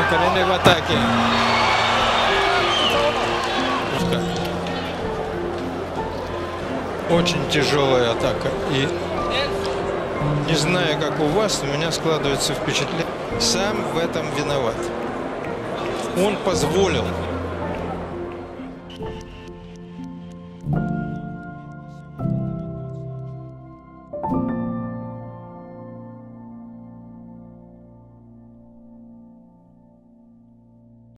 Карелли в атаке. Очень тяжелая атака. И не знаю, как у вас, у меня складывается впечатление. Сам в этом виноват. Он позволил